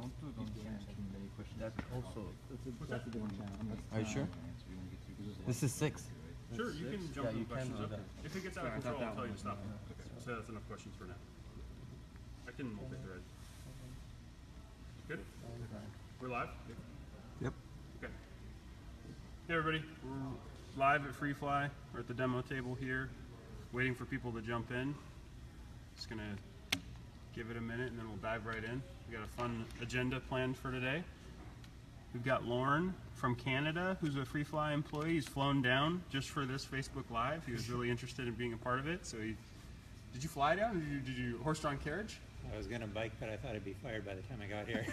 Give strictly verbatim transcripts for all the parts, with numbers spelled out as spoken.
Don't do, don't do anything very question. That's also, That's a, What's that's a that? different channel. That's Are you sure? time, we don't get to use This is six. sure, you can jump Yeah, to you the can questions. do Okay. that. If it gets out Sorry, I of thought control, I'll that tell you one to stop. was- Okay. So that's enough questions for now. I can multi-thread. Good? We're live? Yep. Okay. Hey everybody, we're live at FreeFly. We're at the demo table here, waiting for people to jump in. Just gonna give it a minute and then we'll dive right in. We got a fun agenda planned for today. We've got Lauren from Canada, who's a FreeFly employee. He's flown down just for this Facebook Live. He was really interested in being a part of it. So he, did you fly down? Or did you, did you horse-drawn carriage? I was gonna bike, but I thought I'd be fired by the time I got here.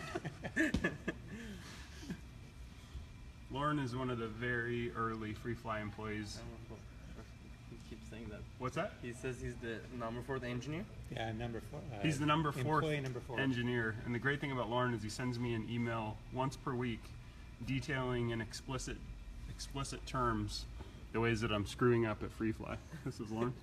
Lauren is one of the very early FreeFly employees. He keeps saying that. What's that? He says he's the number four, the engineer. Yeah, I'm number four. Uh, He's the number four employee number four. engineer. And the great thing about Lauren is he sends me an email once per week detailing in explicit explicit terms the ways that I'm screwing up at FreeFly. This is Lauren.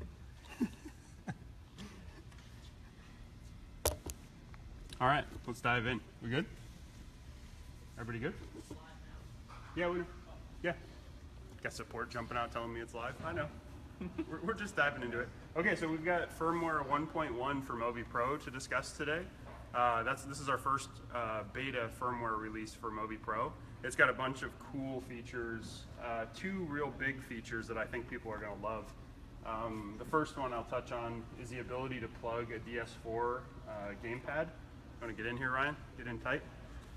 All right, let's dive in. We good? Everybody good? Yeah, we know. Yeah. Got support jumping out telling me it's live. I know. we're, we're just diving into it. Okay, so we've got firmware one point one for Movi Pro to discuss today. Uh, that's this is our first uh, beta firmware release for Movi Pro. It's got a bunch of cool features, uh, two real big features that I think people are going to love. Um, the first one I'll touch on is the ability to plug a D S four uh, gamepad. Want to get in here, Ryan? Get in tight.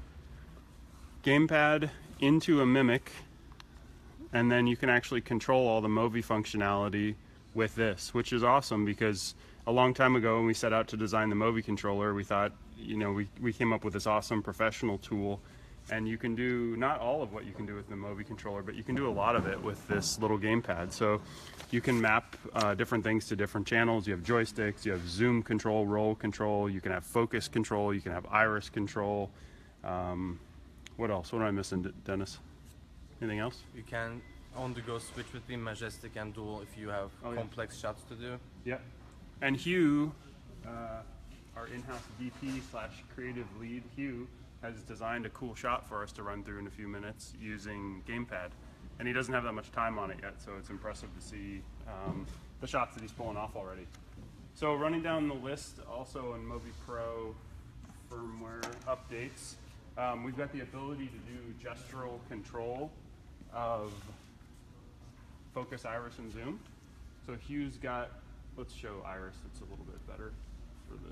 Gamepad into a Mimic, and then you can actually control all the Movi functionality with this, which is awesome because a long time ago when we set out to design the Movi controller, we thought, you know, we, we came up with this awesome professional tool, and you can do not all of what you can do with the Movi controller, but you can do a lot of it with this little gamepad. So you can map uh, different things to different channels. You have joysticks, you have zoom control, roll control, you can have focus control, you can have iris control. Um, what else? What am I missing, Dennis? Anything else? You can on the go switch between majestic and dual if you have Oh, yeah. complex shots to do. Yep. And Hugh, uh, our in-house V P slash creative lead, Hugh, has designed a cool shot for us to run through in a few minutes using Gamepad. And he doesn't have that much time on it yet, so it's impressive to see um, the shots that he's pulling off already. So running down the list, also in Movi Pro firmware updates, um, we've got the ability to do gestural control of focus, iris, and zoom. So Hugh's got, let's show iris, it's a little bit better for the,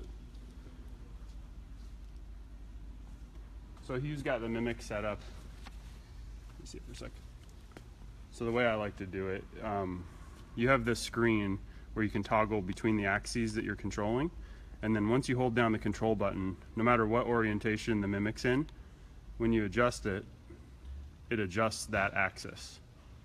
so Hugh's got the Mimic set up. Let me see it for a sec. So the way I like to do it, um, you have this screen where you can toggle between the axes that you're controlling, and then once you hold down the control button, no matter what orientation the Mimic's in, when you adjust it, it adjusts that axis.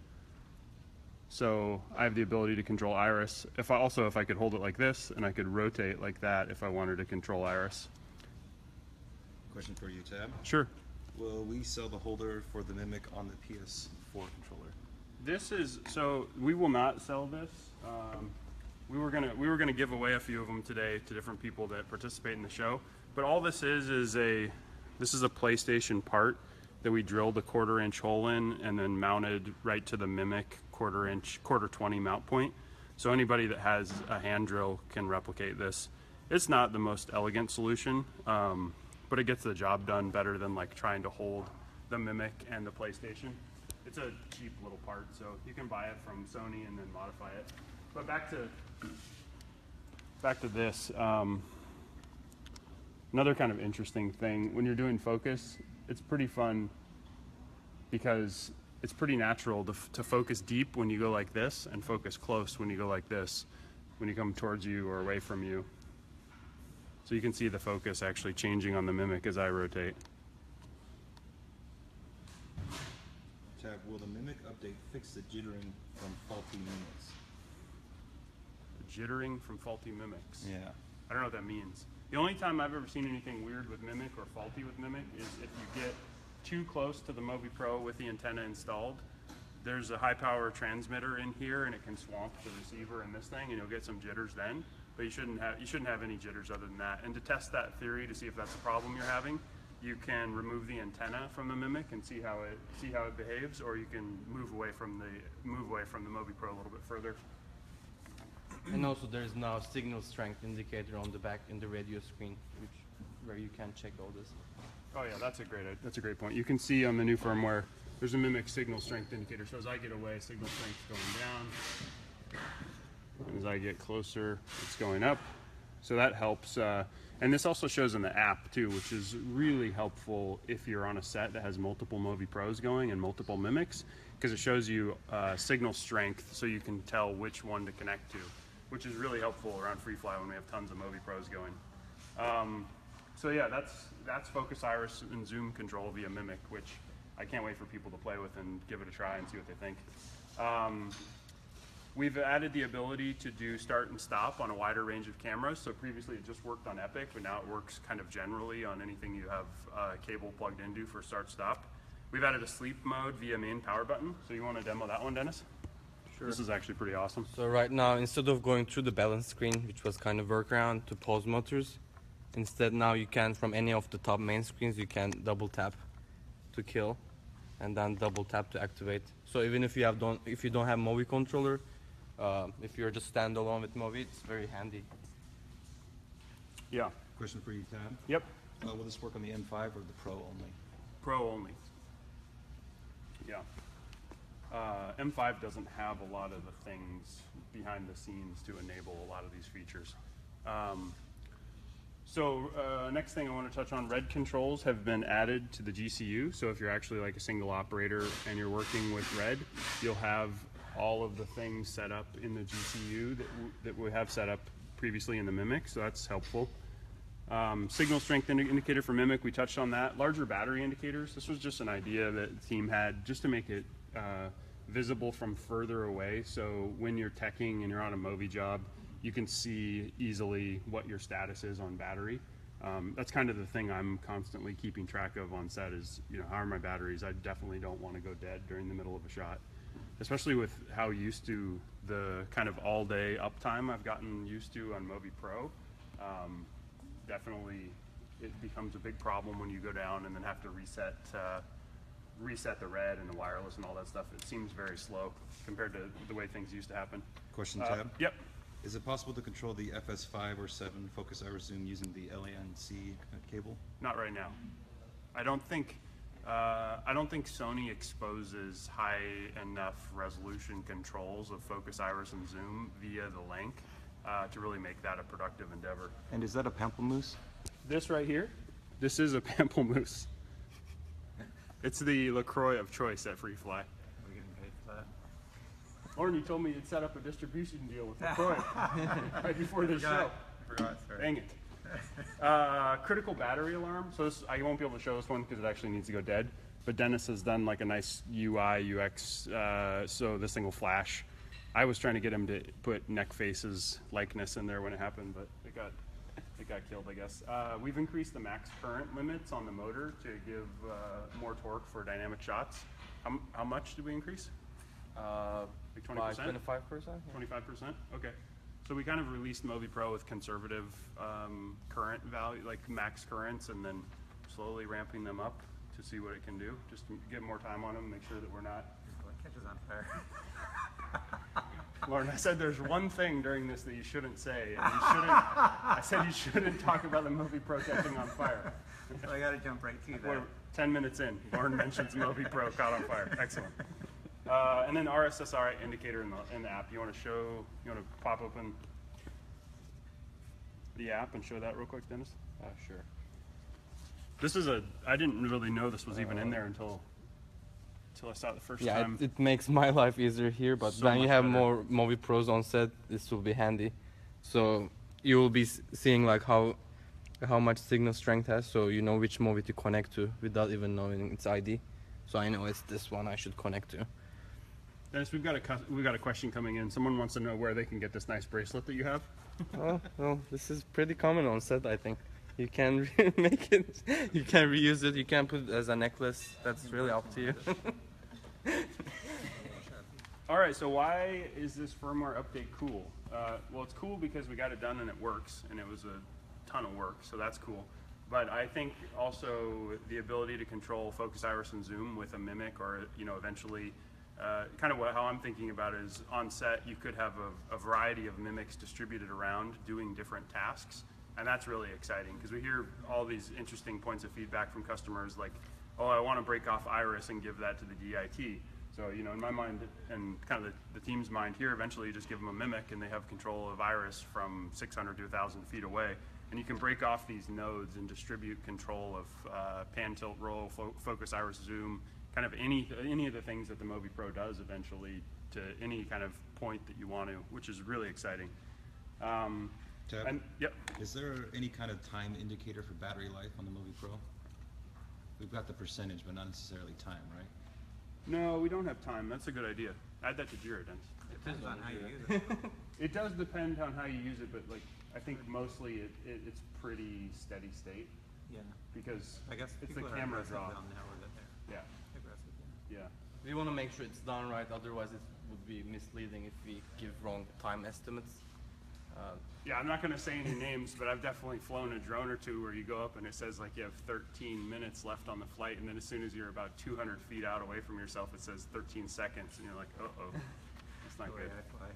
So I have the ability to control iris. If I also, if I could hold it like this, and I could rotate like that if I wanted to control iris. Question for you, Tab. Sure. Will we sell the holder for the Mimic on the P S four controller? This is, so we will not sell this. Um, we were gonna we were gonna give away a few of them today to different people that participate in the show. But all this is is a this is a PlayStation part that we drilled a quarter inch hole in and then mounted right to the Mimic quarter inch, quarter twenty mount point. So anybody that has a hand drill can replicate this. It's not the most elegant solution, um, but it gets the job done better than like trying to hold the Mimic and the PlayStation. It's a cheap little part, so you can buy it from Sony and then modify it. But back to back to this. Um, another kind of interesting thing when you're doing focus, it's pretty fun because it's pretty natural to, to focus deep when you go like this and focus close when you go like this, when you come towards you or away from you. So you can see the focus actually changing on the Mimic as I rotate. Tab, will the Mimic update fix the jittering from faulty Mimics? Jittering from faulty Mimics. Yeah. I don't know what that means. The only time I've ever seen anything weird with Mimic or faulty with Mimic is if you get too close to the Movi Pro with the antenna installed. There's a high power transmitter in here and it can swamp the receiver in this thing and you'll get some jitters then. But you shouldn't have you shouldn't have any jitters other than that. And to test that theory to see if that's a problem you're having, you can remove the antenna from the Mimic and see how it see how it behaves, or you can move away from the move away from the Mobi Pro a little bit further. And also there's now signal strength indicator on the back in the radio screen, which where you can check all this. Oh yeah, that's a great that's a great point. You can see on the new firmware there's a Mimic signal strength indicator. So as I get away, signal strength's going down. And as I get closer, it's going up. So that helps. Uh, and this also shows in the app too, which is really helpful if you're on a set that has multiple Mobi Pros going and multiple Mimics, because it shows you uh, signal strength so you can tell which one to connect to, which is really helpful around FreeFly when we have tons of Mobi Pros going. Um, so yeah, that's, that's Focus Iris and Zoom control via Mimic, which I can't wait for people to play with and give it a try and see what they think. Um, We've added the ability to do start and stop on a wider range of cameras. So previously it just worked on Epic, but now it works kind of generally on anything you have uh, cable plugged into for start stop. We've added a sleep mode via main power button. So you want to demo that one, Dennis? Sure. This is actually pretty awesome. So right now, instead of going through the balance screen, which was kind of workaround to pause motors, instead now you can, from any of the top main screens, you can double tap to kill, and then double tap to activate. So even if you have don't if you don't have Mobi controller, Uh, if you're just standalone with Mobi, it's very handy. Yeah. Question for you, Tab. Yep. Uh, will this work on the M five or the Pro only? Pro only. Yeah. Uh, M five doesn't have a lot of the things behind the scenes to enable a lot of these features. Um, so uh, next thing I want to touch on, red controls have been added to the G C U. So if you're actually like a single operator and you're working with red, you'll have all of the things set up in the G C U that, w that we have set up previously in the Mimic, so that's helpful. Um, signal strength indi indicator for Mimic, we touched on that. Larger battery indicators, this was just an idea that the team had just to make it uh, visible from further away, so when you're teching and you're on a Movi job, you can see easily what your status is on battery. Um, that's kind of the thing I'm constantly keeping track of on set is, you know, how are my batteries? I definitely don't want to go dead during the middle of a shot. Especially with how used to the kind of all-day uptime I've gotten used to on Mobi Pro. Um, definitely, it becomes a big problem when you go down and then have to reset uh, reset the red and the wireless and all that stuff. It seems very slow compared to the way things used to happen. Question, Uh, Tab. yep. Is it possible to control the F S five or seven Focus Iris Zoom using the L A N C cable? Not right now. I don't think. Uh, I don't think Sony exposes high enough resolution controls of Focus Iris and Zoom via the link uh, to really make that a productive endeavor. And is that a pamplemousse? This right here, this is a pamplemousse. It's the LaCroix of choice at FreeFly. Are we getting paid for that? Lauren, you told me you'd set up a distribution deal with LaCroix right before the show. I forgot, sorry. Dang it. Uh, critical battery alarm. So this, I won't be able to show this one because it actually needs to go dead. But Dennis has done like a nice U I, U X, uh, so this thing will flash. I was trying to get him to put Neck Face's likeness in there when it happened, but it got it got killed, I guess. Uh, we've increased the max current limits on the motor to give uh, more torque for dynamic shots. How, how much did we increase? Uh, Like twenty by percent? twenty-five percent? twenty-five percent? Okay. So we kind of released Mobi Pro with conservative um, current value, like max currents, and then slowly ramping them up to see what it can do. Just to get more time on them, make sure that we're not. What catches on fire? Lauren, I said there's one thing during this that you shouldn't say. And you shouldn't, I said you shouldn't talk about the Mobi Pro catching on fire. So I gotta jump right to We're that. ten minutes in. Lauren mentions Mobi Pro caught on fire. Excellent. Uh, and then R S S I indicator in the, in the app. You want to show, you want to pop open the app and show that real quick, Dennis? Uh, sure. This is a, I didn't really know this was even in there until, until I saw it the first Yeah, time. it, it makes my life easier here, but So when you much have better. more Mobi Pros on set, this will be handy. So you will be s- seeing like how how much signal strength has, so you know which Mobi to connect to without even knowing its I D. So I know it's this one I should connect to. Dennis, we've got a, cus- we've got a question coming in. Someone wants to know where they can get this nice bracelet that you have. Oh, well, this is pretty common on set, I think. You can re- make it, you can reuse it, you can put it as a necklace. That's really up to you. All right, so why is this firmware update cool? Uh, well, it's cool because we got it done and it works, and it was a ton of work, so that's cool. But I think also the ability to control focus, iris, and zoom with a mimic, or you know, eventually, uh, kind of what, how I'm thinking about it is on set you could have a, a variety of mimics distributed around doing different tasks, and that's really exciting because we hear all these interesting points of feedback from customers like, oh, I want to break off iris and give that to the D I T. So, you know, in my mind and kind of the, the team's mind here, eventually you just give them a mimic and they have control of iris from six hundred to one thousand feet away. And you can break off these nodes and distribute control of uh, pan, tilt, roll, fo focus, iris, zoom, kind of any, any of the things that the Movi Pro does eventually to any kind of point that you want to, which is really exciting. Um, Tab, and, yep. is there any kind of time indicator for battery life on the Movi Pro? We've got the percentage, but not necessarily time, right? No, we don't have time. That's a good idea. Add that to Jira, Dennis. Depends on how you use it. It does depend on how you use it, but like I think mostly it, it, it's pretty steady state Yeah. because I guess it's the people that are camera aggressive, draw. they'll know that they're Yeah, aggressive. Yeah. yeah. We want to make sure it's done right, otherwise it would be misleading if we give wrong time estimates. Uh, Yeah, I'm not going to say any names, but I've definitely flown a drone or two where you go up and it says like you have thirteen minutes left on the flight, and then as soon as you're about two hundred feet out away from yourself, it says thirteen seconds, and you're like, uh-oh, that's not The way good. I fly.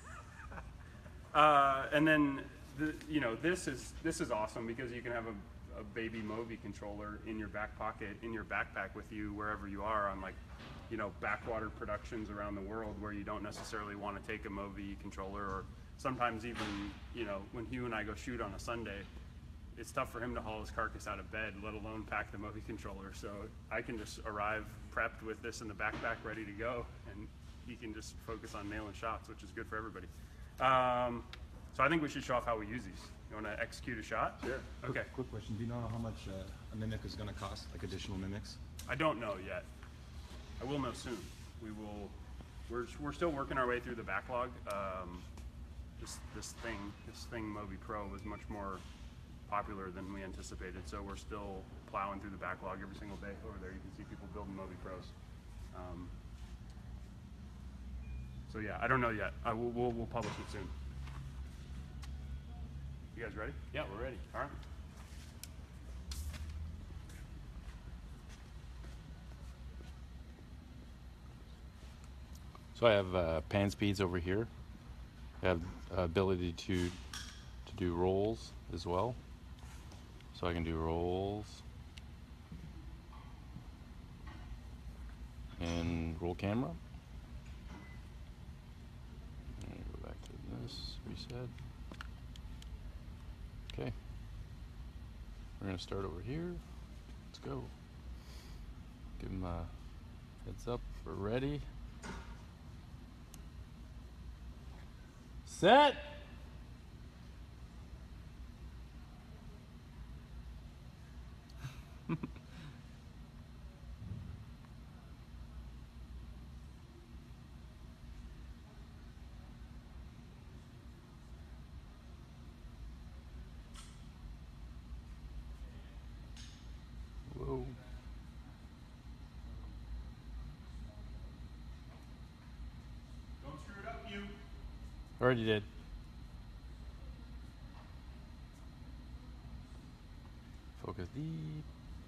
Uh, and then, the, you know, this is this is awesome because you can have a, a baby Movi controller in your back pocket, in your backpack with you wherever you are on like, you know, backwater productions around the world where you don't necessarily want to take a Movi controller, or sometimes even, you know, when Hugh and I go shoot on a Sunday, it's tough for him to haul his carcass out of bed, let alone pack the Movi controller. So I can just arrive prepped with this in the backpack ready to go, and he can just focus on nailing shots, which is good for everybody. Um, so I think we should show off how we use these. You want to execute a shot? Sure. Okay. Quick, quick question, do you know how much uh, a mimic is gonna cost, like additional mimics? I don't know yet. I will know soon. We will, we're, we're still working our way through the backlog. Um, this, this thing, this thing Movi Pro was much more popular than we anticipated, so we're still plowing through the backlog every single day. Over there you can see people building Movi Pros. Um, so yeah, I don't know yet. I will, we'll, we'll publish it soon. You guys ready? yeah, we're ready. All right. So I have uh, pan speeds over here. I have uh, ability to to do rolls as well. So I can do rolls and roll camera. And go back to this, reset. Okay. We're gonna start over here. Let's go. Give them a heads up. We're ready. Set. Whoa. Don't screw it up, you. Already did. Focus deep.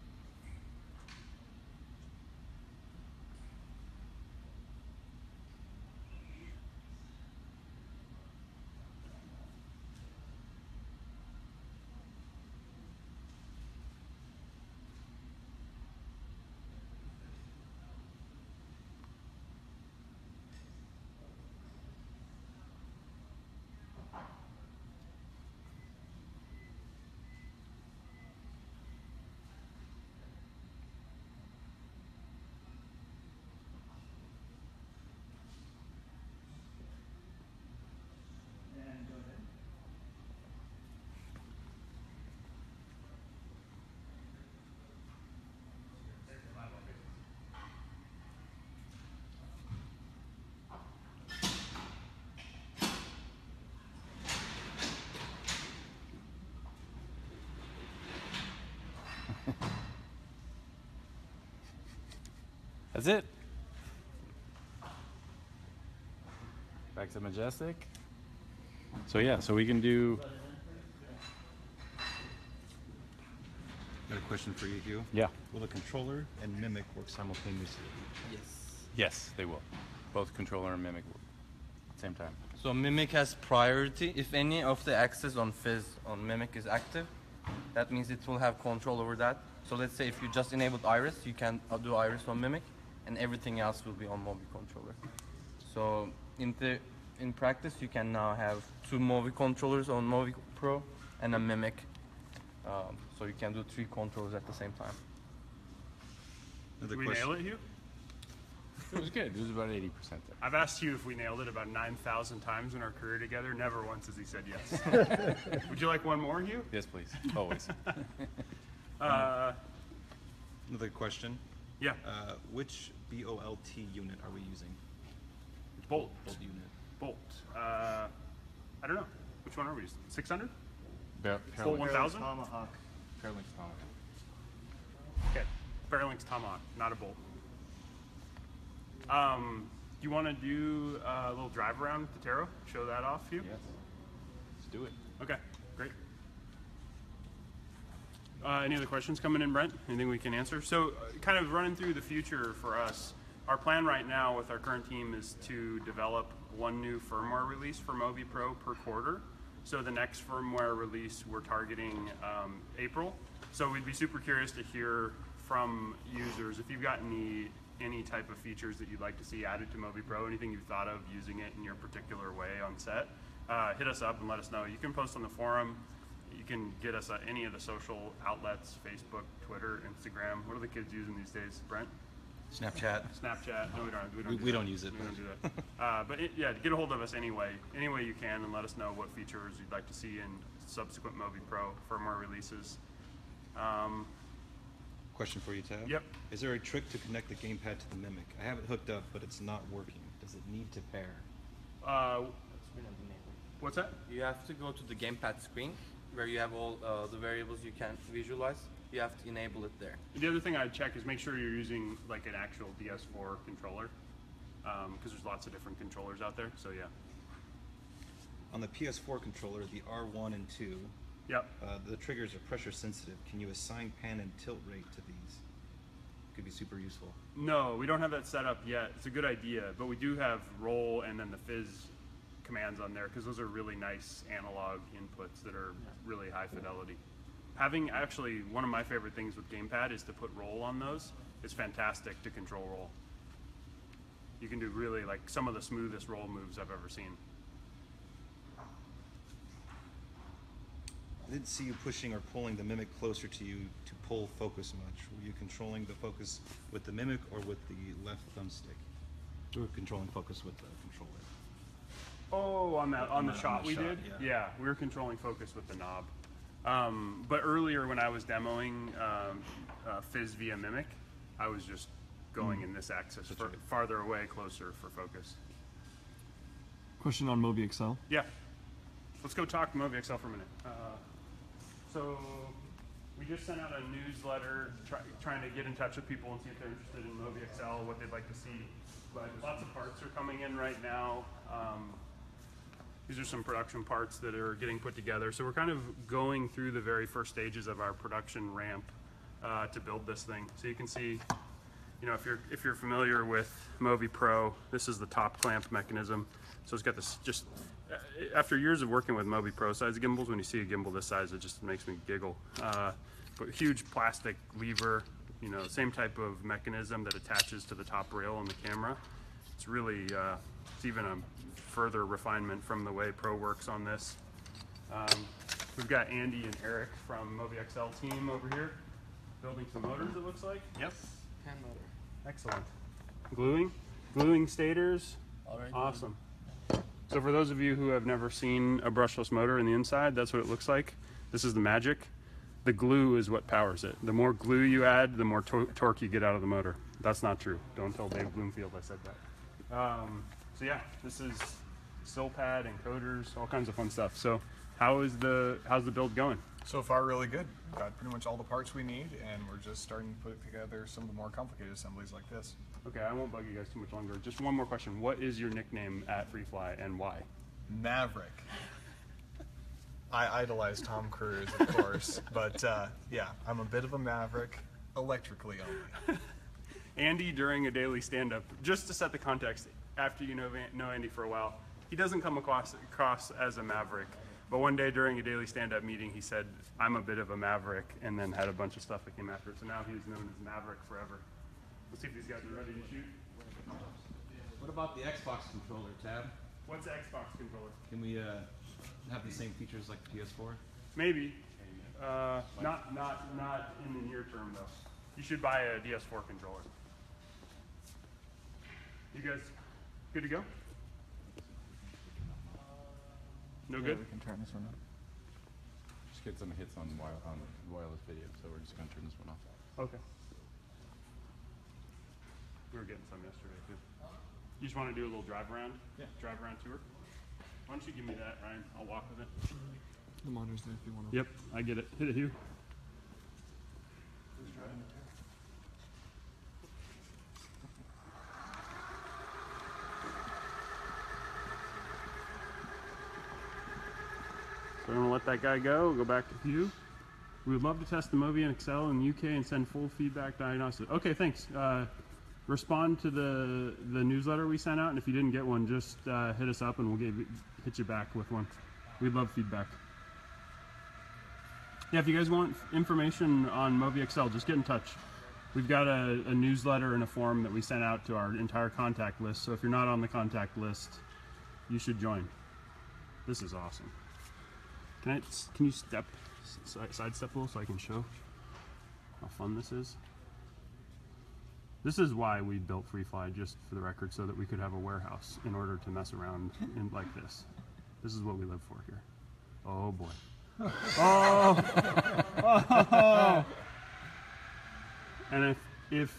That's it. Back to Majestic. So yeah, so we can do Got a question for you, Hugh. Yeah. Will the controller and Mimic work simultaneously? Yes. Yes, they will. Both controller and Mimic will. Same time. So Mimic has priority. If any of the access on Fizz on Mimic is active, that means it will have control over that. So let's say if you just enabled Iris, you can uh, do Iris on Mimic, and everything else will be on Mobi controller. So in the in practice, you can now have two Mobi controllers on Mobi Pro and a Mimic. Um, so you can do three controllers at the same time. Another Did we question. nail it, Hugh? It was good. It was about eighty percent there. I've asked you if we nailed it about nine thousand times in our career together. Never once has he said yes. Would you like one more, Hugh? Yes, please. Always. Uh, Another question. yeah, Uh, which B O L T unit are we using? Bolt. Bolt unit. Bolt. Uh, I don't know. Which one are we using? six hundred? Bar- Bolt one thousand? Tomahawk. Fairlink's Tomahawk. Okay. Fairlink's Tomahawk, not a Bolt. Um, do you want to do uh, a little drive around with the Taro? Show that off, Hugh? Yes. Let's do it. Okay, great. Uh, any other questions coming in, Brent? Anything we can answer? So, uh, kind of running through the future for us, our plan right now with our current team is to develop one new firmware release for Mobi Pro per quarter. So the next firmware release we're targeting um, April. So we'd be super curious to hear from users if you've got any any type of features that you'd like to see added to Mobi Pro, anything you've thought of using it in your particular way on set. Uh, hit us up and let us know. You can post on the forum. You can get us at any of the social outlets, Facebook, Twitter, Instagram. What are the kids using these days, Brent? Snapchat. Snapchat. No, we don't. We don't, We- do, we that. don't use it, We but- don't do that. Uh, but it, yeah, get a hold of us anyway, any way you can, and let us know what features you'd like to see in subsequent Mobi Pro firmware releases. Um, Question for you, Tab. Yep. Is there a trick to connect the gamepad to the Mimic? I have it hooked up, but it's not working. Does it need to pair? uh, what's that? You have to go to the gamepad screen where you have all uh, the variables you can visualize. You have to enable it there. The other thing I'd check is make sure you're using like an actual D S four controller, because there's lots of different controllers out there. So yeah. On the P S four controller, the R one and two, Yep. uh, the triggers are pressure sensitive. Can you assign pan and tilt rate to these? Could be super useful. No, we don't have that set up yet. It's a good idea, but we do have roll and then the fizz commands on there because those are really nice analog inputs that are really high fidelity. Having actually one of my favorite things with gamepad is to put roll on those. It's fantastic to control roll. You can do really like some of the smoothest roll moves I've ever seen. I didn't see you pushing or pulling the Mimic closer to you to pull focus much. Were you controlling the focus with the Mimic or with the left thumbstick? We were controlling focus with the controller. Oh, on that on the On shot the we shot, did. yeah. we were controlling focus with the knob. Um, but earlier when I was demoing um, uh, Fizz via Mimic, I was just going in this axis for, farther away, closer for focus. Question on Mobi X L. Yeah, let's go talk Mobi X L for a minute. Uh, so we just sent out a newsletter try, trying to get in touch with people and see if they're interested in Mobi X L, what they'd like to see. But lots of parts are coming in right now. Um, These are some production parts that are getting put together. So we're kind of going through the very first stages of our production ramp uh, to build this thing. So you can see, you know, if you're if you're familiar with Mobi Pro, this is the top clamp mechanism. So it's got this just, uh, after years of working with Mobi Pro size gimbals, when you see a gimbal this size, it just makes me giggle. Uh, but huge plastic lever, you know, same type of mechanism that attaches to the top rail on the camera. It's really, uh, it's even a further refinement from the way Pro works on this. Um, we've got Andy and Eric from Mobi X L team over here building some motors, it looks like. Yep. Hand motor. Excellent. Gluing? Gluing stators? Already. Awesome. So for those of you who have never seen a brushless motor in the inside, that's what it looks like. This is the magic. The glue is what powers it. The more glue you add, the more tor torque you get out of the motor. That's not true. Don't tell Dave Bloomfield I said that. Um, so yeah, this is Silpad, encoders, all kinds of fun stuff. So how is the how's the build going? So far, really good. Got pretty much all the parts we need, and we're just starting to put together some of the more complicated assemblies like this. Okay, I won't bug you guys too much longer. Just one more question. What is your nickname at FreeFly and why? Maverick. I idolize Tom Cruise, of course, but uh, yeah, I'm a bit of a maverick, electrically only. Andy, during a daily stand-up, just to set the context, after you know Van- know Andy for a while, he doesn't come across, across as a maverick. But one day during a daily stand-up meeting, he said, "I'm a bit of a maverick," and then had a bunch of stuff that came after it. So now he's known as Maverick forever. Let's see if these guys are ready to shoot. What about the Xbox controller, Tab? What's the Xbox controller? Can we uh, have the same features like the P S four? Maybe. Uh, not, not, not in the near term, though. You should buy a D S four controller. You guys good to go? No Yeah, good? we can turn this one on. Just get some hits on, wire, on wireless video, so we're just gonna turn this one off. Okay. We were getting some yesterday, too. You just want to do a little drive around? Yeah. Drive around tour? Why don't you give me that, Ryan? I'll walk with it. The monitor's there if you want to. Yep, I get it. Hit it, Hugh. So I'm gonna let that guy go. Go back to Hugh. We would love to test the Movian Excel in the U K and send full feedback diagnosis. Okay, thanks. Uh, respond to the the newsletter we sent out, and if you didn't get one, just uh, hit us up and we'll give, hit you back with one. We'd love feedback. Yeah, if you guys want information on Movi Excel, just get in touch. We've got a, a newsletter and a form that we sent out to our entire contact list. So if you're not on the contact list, you should join. This is awesome. Can I? Can you step side, side step a little so I can show how fun this is? This is why we built FreeFly, just for the record, so that we could have a warehouse in order to mess around in like this. This is what we live for here. Oh boy. Oh. Oh. And if if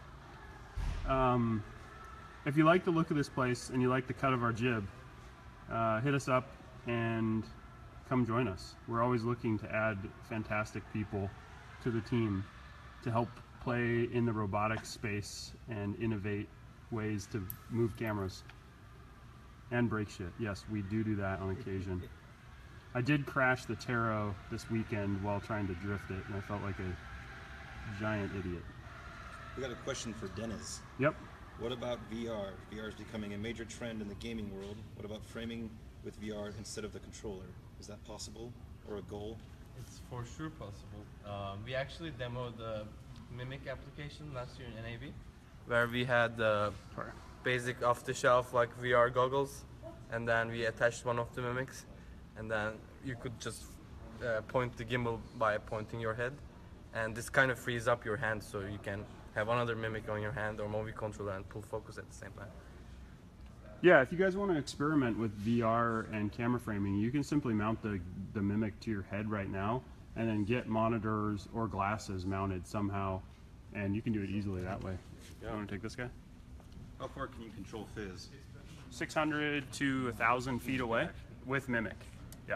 um, if you like the look of this place and you like the cut of our jib, uh, hit us up and come join us. We're always looking to add fantastic people to the team to help play in the robotics space and innovate ways to move cameras and break shit. Yes, we do do that on occasion. I did crash the Taro this weekend while trying to drift it, and I felt like a giant idiot. We got a question for Dennis. Yep. What about V R? V R is becoming a major trend in the gaming world. What about framing with V R instead of the controller? Is that possible or a goal? It's for sure possible. Um, we actually demoed the Mimic application last year in N A B, where we had the basic off-the-shelf like V R goggles, and then we attached one of the Mimics, and then you could just uh, point the gimbal by pointing your head, and this kind of frees up your hand so you can have another Mimic on your hand or Movi controller and pull focus at the same time. Yeah, if you guys want to experiment with V R and camera framing, you can simply mount the, the Mimic to your head right now and then get monitors or glasses mounted somehow, and you can do it easily that way. Yeah. You want to take this guy? How far can you control Fizz? six hundred to one thousand feet away with Mimic. Yeah.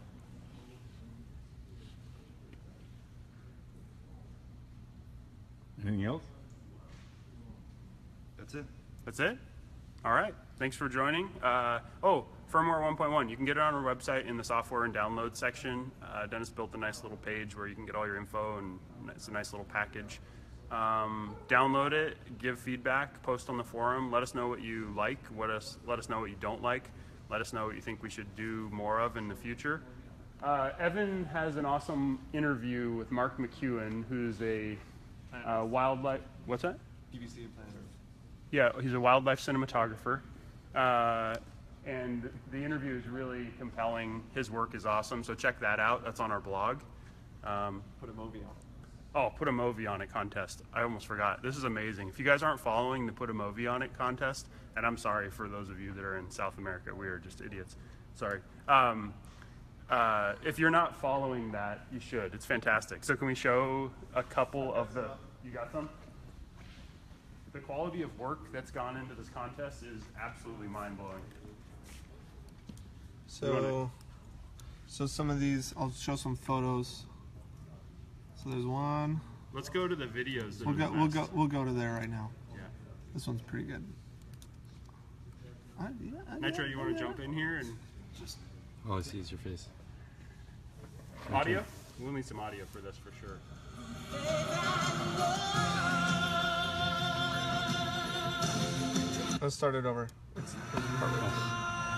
Anything else? That's it. That's it? All right. Thanks for joining. Uh, oh, firmware one point one. You can get it on our website in the software and download section. Uh, Dennis built a nice little page where you can get all your info, and it's a nice little package. Um, download it, give feedback, post on the forum. Let us know what you like. What us, let us know what you don't like. Let us know what you think we should do more of in the future. Uh, Evan has an awesome interview with Mark McEwen, who's a uh, wildlife. What's that? B B C Planet Earth. Yeah, he's a wildlife cinematographer. Uh, and the interview is really compelling. His work is awesome, so check that out. That's on our blog. Um, Put a movie on. oh, Put a Movie on It contest. I almost forgot. This is amazing. If you guys aren't following the Put a Movie on It contest, and I'm sorry for those of you that are in South America, we are just idiots. Sorry. Um, uh, if you're not following that, you should. It's fantastic. So can we show a couple of the, you got some? The quality of work that's gone into this contest is absolutely mind-blowing. So, so some of these, I'll show some photos. So there's one. Let's go to the videos. That We'll are go. the We'll best. go. We'll go to there right now. Yeah. This one's pretty good. I, yeah, I- Nitro, yeah, you want to yeah. jump in here and All I see is your face. Audio? We'll need some audio for this for sure. Let's start it over. It's, it's part right there.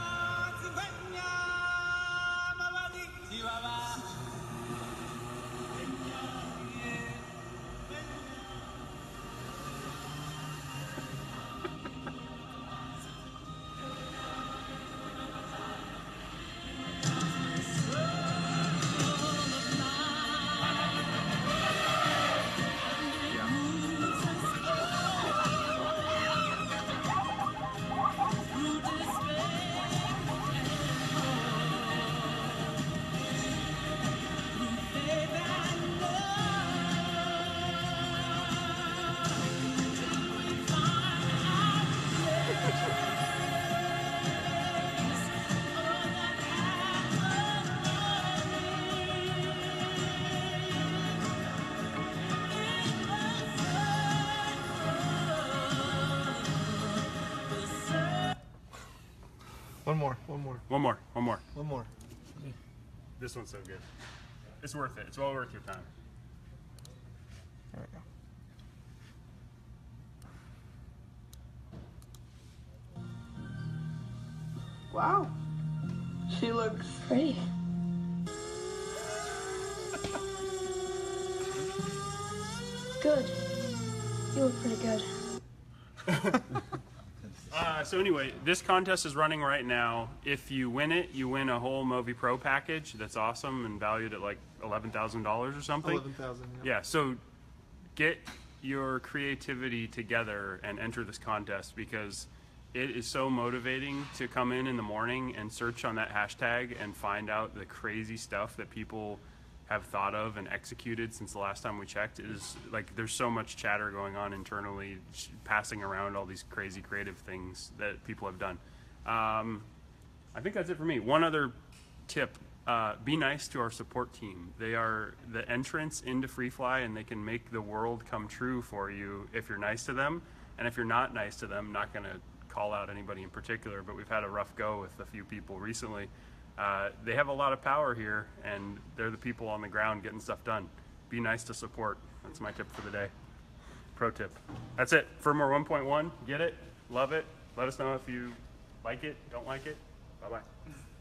One more, one more, One more, one more. one more. This one's so good. It's worth it. It's well worth your time. There we go. Wow. She looks pretty. Good. You look pretty good. Uh, so anyway, this contest is running right now. If you win it, you win a whole Movi Pro package that's awesome and valued at like eleven thousand dollars or something. Eleven thousand. Yeah, so get your creativity together and enter this contest because it is so motivating to come in in the morning and search on that hashtag and find out the crazy stuff that people have thought of and executed since the last time we checked. It is like there's so much chatter going on internally, sh- passing around all these crazy creative things that people have done. Um, I think that's it for me. One other tip. Uh, be nice to our support team. They are the entrance into FreeFly and they can make the world come true for you if you're nice to them. And if you're not nice to them, not going to call out anybody in particular, but we've had a rough go with a few people recently. Uh, they have a lot of power here and they're the people on the ground getting stuff done. Be nice to support. That's my tip for the day. Pro tip. That's it. Firmware one point one. Get it. Love it. Let us know if you like it, don't like it. Bye-bye.